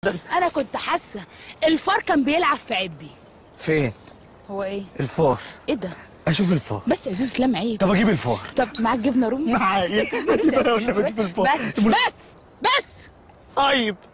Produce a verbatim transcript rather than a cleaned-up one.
انا كنت حاسه الفار كان بيلعب في عبي. فين؟ هو ايه؟ الفار. ايه ده؟ اشوف الفار. بس يا زوز اسلام عيب. طب اجيب الفار. طب معاك جبنه رومي؟ معايا. بس بس بس طيب